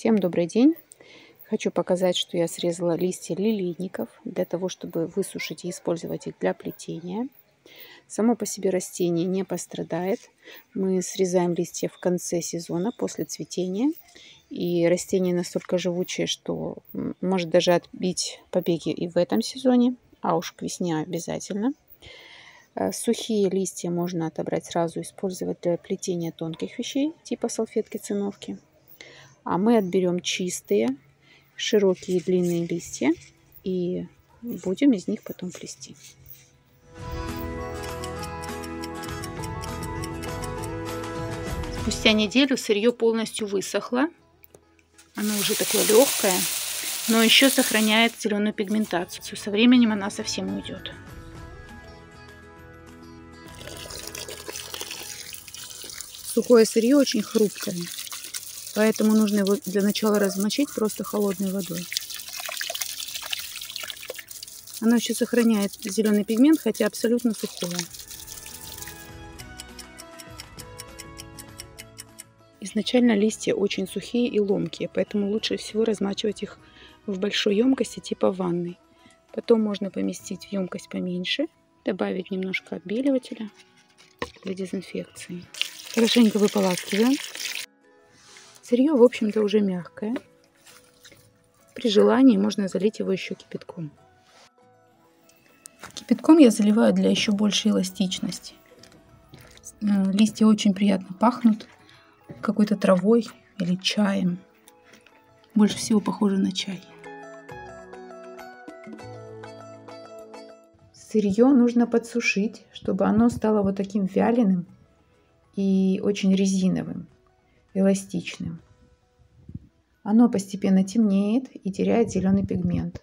Всем добрый день! Хочу показать, что я срезала листья лилейников для того, чтобы высушить и использовать их для плетения. Само по себе растение не пострадает. Мы срезаем листья в конце сезона, после цветения. И растение настолько живучее, что может даже отбить побеги и в этом сезоне, а уж к весне обязательно. Сухие листья можно отобрать сразу, использовать для плетения тонких вещей, типа салфетки-циновки. А мы отберем чистые, широкие длинные листья и будем из них потом плести. Спустя неделю сырье полностью высохло. Оно уже такое легкое, но еще сохраняет зеленую пигментацию. Со временем она совсем уйдет. Сухое сырье очень хрупкое, поэтому нужно его для начала размочить просто холодной водой. Оно еще сохраняет зеленый пигмент, хотя абсолютно сухое. Изначально листья очень сухие и ломкие, поэтому лучше всего размачивать их в большой емкости типа ванной. Потом можно поместить в емкость поменьше, добавить немножко отбеливателя для дезинфекции. Хорошенько выполаскиваем. Сырье, в общем-то, уже мягкое. При желании можно залить его еще кипятком. Кипятком я заливаю для еще большей эластичности. Листья очень приятно пахнут какой-то травой или чаем. Больше всего похоже на чай. Сырье нужно подсушить, чтобы оно стало вот таким вяленым и очень резиновым, эластичным. Оно постепенно темнеет и теряет зеленый пигмент.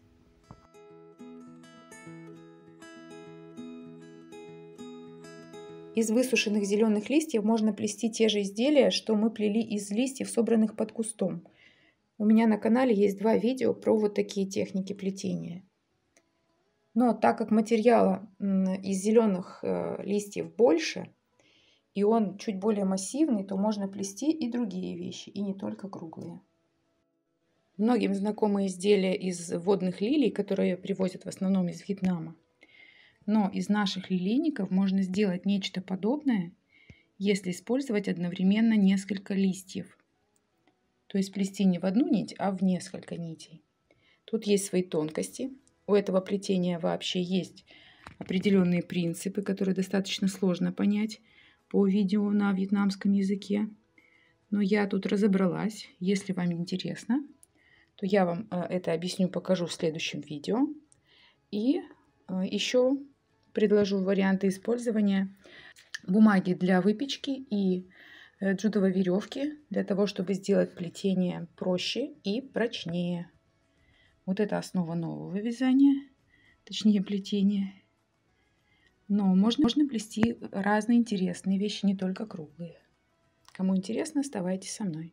Из высушенных зеленых листьев можно плести те же изделия, что мы плели из листьев, собранных под кустом. У меня на канале есть 2 видео про вот такие техники плетения. Но так как материала из зеленых листьев больше, и он чуть более массивный, то можно плести и другие вещи, и не только круглые. Многим знакомы изделия из водных лилий, которые привозят в основном из Вьетнама. Но из наших лилейников можно сделать нечто подобное, если использовать одновременно несколько листьев. То есть плести не в одну нить, а в несколько нитей. Тут есть свои тонкости. У этого плетения вообще есть определенные принципы, которые достаточно сложно понять по видео на вьетнамском языке. Но я тут разобралась. Если вам интересно, то я вам это объясню, покажу в следующем видео. И еще предложу варианты использования бумаги для выпечки и джутовой веревки для того, чтобы сделать плетение проще и прочнее. Вот это основа нового вязания, точнее плетения. Но можно плести разные интересные вещи, не только круглые. Кому интересно, оставайтесь со мной.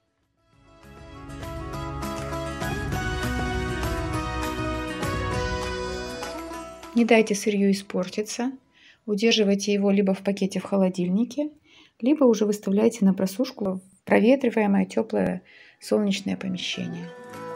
Не дайте сырью испортиться. Удерживайте его либо в пакете в холодильнике, либо уже выставляйте на просушку в проветриваемое, теплое, солнечное помещение.